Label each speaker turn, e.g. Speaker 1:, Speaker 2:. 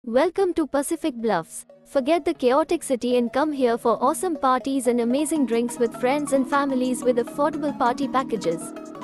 Speaker 1: Welcome to Pacific Bluffs. Forget the chaotic city and come here for awesome parties and amazing drinks with friends and families with affordable party packages.